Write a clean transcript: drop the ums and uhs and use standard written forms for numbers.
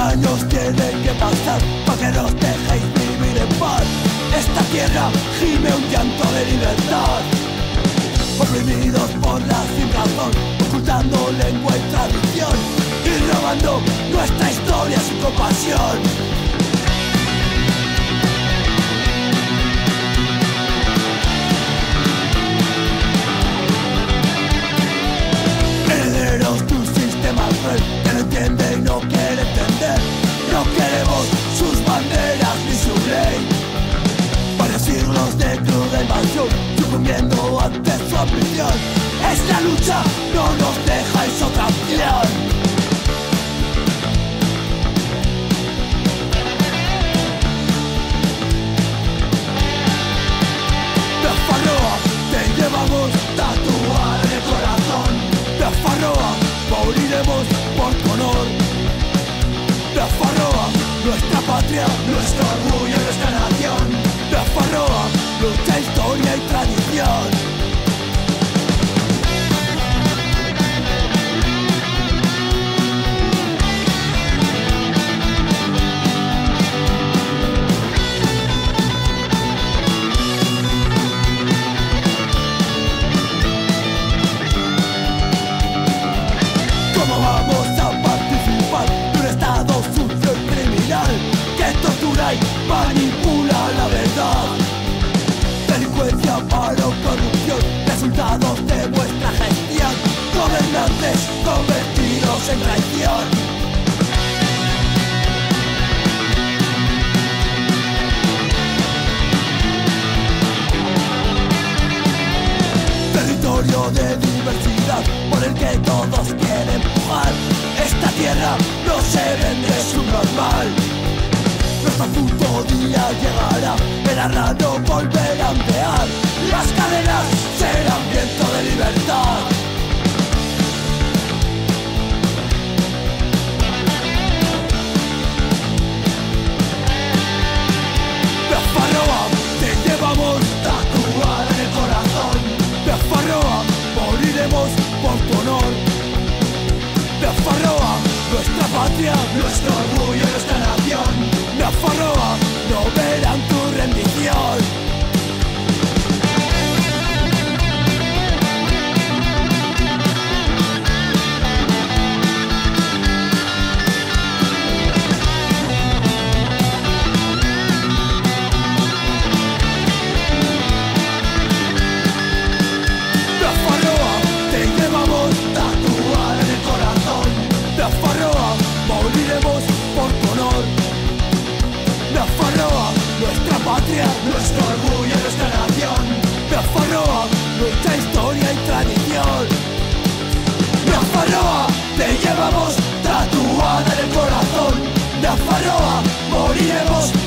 años tienen que pasar para que nos dejéis vivir en paz. Esta tierra gime un llanto de libertad, oprimidos por la sin razón, ocultando lengua y tradición y robando nuestra historia sin compasión. Herederos de un sistema cruel que no entiende y no quiere entender. No queremos sus banderas ni su ley. Varios siglos de cruda invasión, sucumbiendo ante su ambición. Esta lucha no nos dejáis otra opción. De Farroa te llevamos tatuada en el corazón. De Farroa moriremos por tu honor. De Farroa, nuestra patria, nuestro orgullo, nuestra nación. De Farroa, lucha, historia y tradición. ¿Cómo vamos a participar de un estado sucio y criminal que tortura y manipula la verdad? Delincuencia, paro, corrupción, resultados de vuestra gestión. Gobernantes convertidos en traición. Territorio de diversidad por el que todos quieren empujar. Esta tierra no se vende, es un normal. Nuestro puto día llegará, el arrano volverá a ondear. Las cadenas serán viento de libertad. De Farroa te llevamos tatuada en el corazón. De Farroa moriremos por tu honor. De Farroa, nuestra patria, nuestro orgullo, nuestra nación. De Farroa, no verán tu rendición. De Farroa te llevamos tatuada en el corazón. De Farroa moriremos por tu honor. De Farroa, nuestra patria, nuestro orgullo, nuestra nación. De Farroa, nuestra historia y tradición. De Farroa te llevamos tatuada en el corazón. De Farroa moriremos